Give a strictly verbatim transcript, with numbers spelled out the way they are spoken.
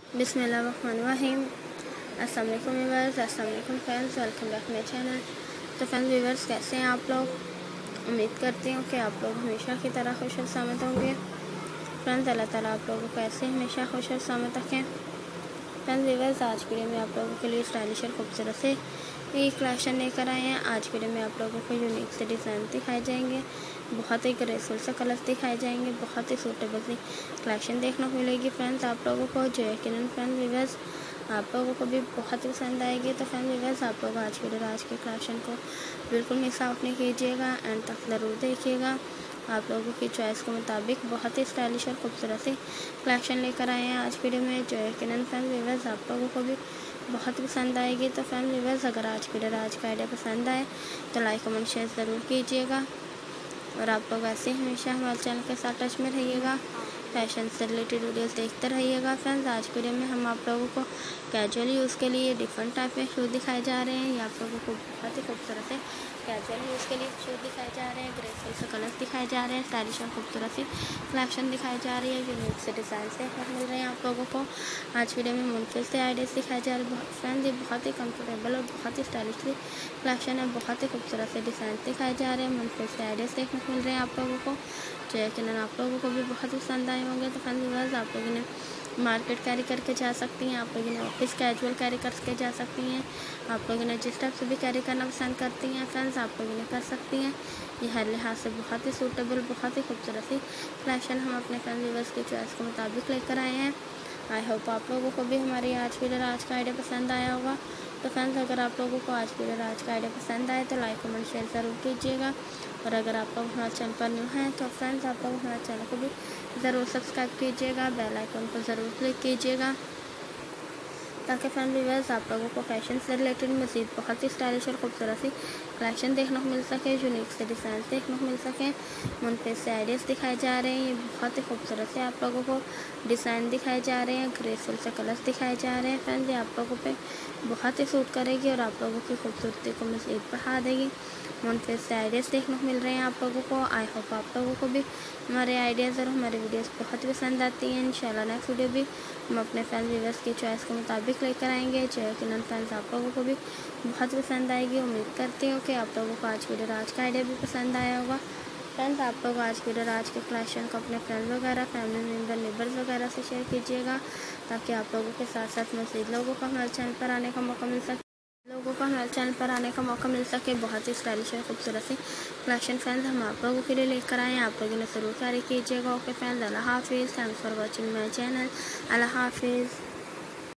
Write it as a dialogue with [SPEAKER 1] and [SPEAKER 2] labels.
[SPEAKER 1] बिस्मिल्लाहिर्रहमानिर्रहीम। अस्सलाम वालेकुम व्यूअर्स, अस्सलाम वालेकुम friends, welcome back my channel. तो फ्रेंड्स व्यूअर्स, कैसे हैं आप लोग? उम्मीद करती हूँ कि आप लोग हमेशा की तरह खुश और सलामत होंगे। फ्रेंड्स, अल्लाह ताला आप लोगों को ऐसे हमेशा खुश और सलामत रखें। फ्रेंड्स व्यूअर्स, आज वीडियो में आप लोगों के लिए स्टाइलिश और खूबसूरत से एक कलेक्शन लेकर आए हैं। आज वीडियो में आप लोगों को यूनिक से डिज़ाइन दिखाए जाएंगे, बहुत ही ग्रेसफुल से कलर्स दिखाए जाएंगे, बहुत ही सूटेबल सी कलेक्शन देखने को मिलेगी। फ्रेंड्स आप लोगों को जो यकीनन फ्रेंड्स व्यूअर्स आप लोगों को भी बहुत ही पसंद आएगी। तो फ्रेंड्स व्यूअर्स, आप लोग आज वीडियो आज के कलेक्शन को बिल्कुल मिस आउट नहीं कीजिएगा, एंड तक ज़रूर देखिएगा। आप लोगों की चॉइस के मुताबिक बहुत ही स्टाइलिश और खूबसूरत सी कलेक्शन लेकर आए हैं आज वीडियो में, जो यकीनन फ्रेंड्स व्यूअर्स आप लोगों को भी बहुत पसंद आएगी। तो फ्रेंड्स व्यूअर्स, अगर आज वीडियो आज का आइडिया पसंद आए तो लाइक कमेंट शेयर ज़रूर कीजिएगा, और आप लोग ऐसे ही हमेशा हमारे चैनल के साथ टच में रहिएगा, फैशन से रिलेटेड वीडियोस देखते रहिएगा। फ्रेंड्स, आज वीडियो में हम आप लोगों को कैजुअल यूज़ के लिए डिफरेंट टाइप के शूज़ दिखाए जा रहे हैं। ये आप लोगों को बहुत ही खूबसूरत से कैजुअल यूज़ के लिए शूज़ दिखाए जा रहे हैं, ग्रेसफुल से कलर्स दिखाए जा रहे हैं, स्टाइलिश और खूबसूरत सी कलेक्शन दिखाई जा रही है, यूनिक से डिज़ाइन से मिल रहे हैं आप लोगों को। आज वीडियो में मुनफिल से आइडियाज़ दिखाए जा रहे हैं। फ्रेंड्स, ये बहुत ही कंफर्टेबल और बहुत ही स्टाइलिश सी कलेक्शन है, बहुत ही खूबसूरत से डिज़ाइन दिखाए जा रहे हैं, मुनफिल से आइडियाज़ देखने को मिल रहे हैं आप लोगों को, जो यकीनन आप लोगों को भी बहुत पसंद आए होंगे। तो फ्रेंड्स व्यूअर्स, आप लोगों ने मार्केट कैरी करके जा सकती हैं, आप लोगों ने ऑफिस कैजुअल कैरी करके जा सकती हैं, आप लोगों ने जिस टाइप से भी कैरी करना पसंद करती हैं फ्रेंड्स आप लोगों ने कर सकती हैं। ये हर लिहाज से बहुत ही सूटेबल, बहुत ही खूबसूरत सी कलेक्शन हम अपने फ्रेंड्स व्यूअर्स की चॉइस के मुताबिक लेकर आए हैं। आई होप आप लोगों को भी हमारी आज वीडियो आज का आइडिया पसंद आया होगा। तो फ्रेंड्स, अगर आप लोगों को आज वीडियो आज का आइडिया पसंद आए तो लाइक कमेंट शेयर ज़रूर कीजिएगा, और अगर आप लोग हमारे चैनल पर न्यू हैं तो फ्रेंड्स आप लोग हमारे चैनल को भी ज़रूर सब्सक्राइब कीजिएगा, बेल आइकन पर ज़रूर क्लिक कीजिएगा, ताकि फ्रेंड व्यूअर्स आप लोगों को फैशन से रिलेटेड मज़ीद बहुत ही स्टाइलिश और खूबसूरत सी कलेक्शन देखने को मिल सके, यूनिक से डिज़ाइन देखने को मिल सके, मुनफिल से आइडियाज़ दिखाए जा रहे हैं। ये बहुत ही खूबसूरत से आप लोगों को डिज़ाइन दिखाए जा रहे हैं, ग्रेसफुल से कलर्स दिखाए जा रहे हैं। फ्रेंड्स, ये आप लोगों पे बहुत ही सूट करेगी और आप लोगों की खूबसूरती को मज़ीद बढ़ा देगी। मुनफिल से आइडियाज़ देखने को मिल रहे हैं आप लोगों को। आई होप आप लोगों को भी हमारे आइडियाज़ और हमारे वीडियोस बहुत ही पसंद आती हैं। इंशाल्लाह नेक्स्ट वीडियो भी हम अपने फ्रेंड्स व्यूअर्स की चॉइस के मुताबिक लेकर आएंगे, जो यकीनन फ्रेंड्स आप लोगों को भी बहुत पसंद आएगी। उम्मीद करती हूँ कि आप लोगों को आज वीडियो आज का आइडिया भी पसंद आया होगा। फ्रेंड्स, आप लोग आज वीडियो आज के कलेक्शन को अपने फ्रेंड्स वगैरह, फैमिली मेम्बर, नेबर्स वगैरह से शेयर कीजिएगा, ताकि आप लोगों के साथ साथ मज़ीद लोगों को हमारे चैनल पर आने का मौका मिल सके लोगों को हमारे चैनल पर आने का मौका मिल सके बहुत ही स्टाइलिश और खूबसूरत सी कलेक्शन फ्रेंड्स हम आप लोगों के लिए लेकर आए हैं। आप लोगों ने ज़रूर कैरी कीजिएगा। ओके फ्रेंड्स, अल्लाह हाफिज़, thanks for watching my channel. अल्लाह हाफिज़।